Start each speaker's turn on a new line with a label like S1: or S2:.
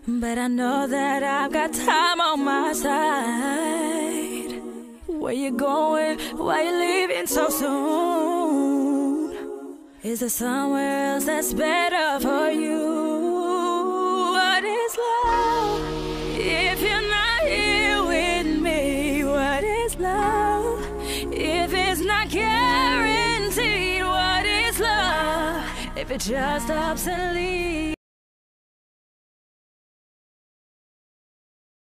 S1: but I know that I've got time on my side. Where you going? Why you leaving so soon? Is there somewhere else that's better for you? What is love if you're not here with me? What is love if it's not guaranteed? What is love if it just stops and leaves?